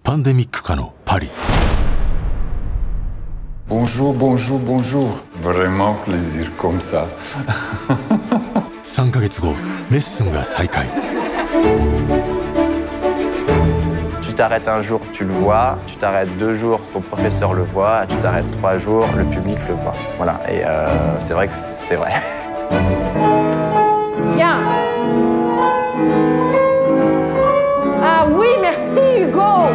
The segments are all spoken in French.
パンデミック下のパリ。 Bonjour, bonjour, bonjour. Vraiment plaisir comme ça. 3ヶ月後、レッスンが再開。 Tu t'arrêtes un jour, tu le vois. Tu t'arrêtes 2 jours, ton professeur le voit. Tu t'arrêtes 3 jours, le public le voit. Voilà, et c'est vrai que c'est vrai. Bien. Ah oui, merci Hugo.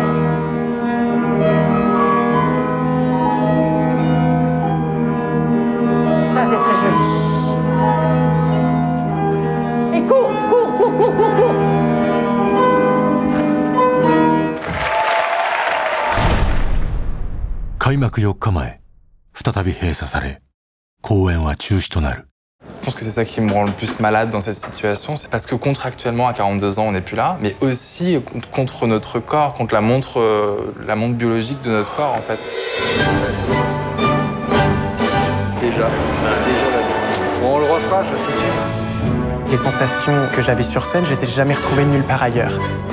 Ça c'est très joli. Et cours, cours, cours, cours, cours, cours. 開幕4日前、再び閉鎖され、公演は中止となる。 Je pense que c'est ça qui me rend le plus malade dans cette situation, c'est parce que contractuellement à 42 ans on n'est plus là, mais aussi contre notre corps, contre la montre biologique de notre corps en fait. Déjà. Bon, on le refera, ça c'est sûr. Les sensations que j'avais sur scène, je les ai jamais retrouvées nulle part ailleurs.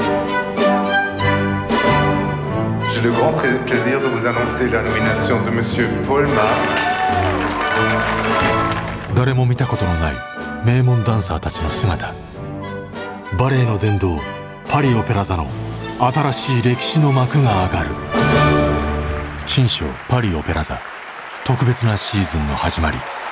J'ai le grand plaisir de vous annoncer la nomination de Monsieur Paul Marc. 誰も見たことのない名門ダンサーたちの姿。バレエの殿堂パリオペラ座の新しい歴史の幕が上がる。新章パリオペラ座特別なシーズンの始まり。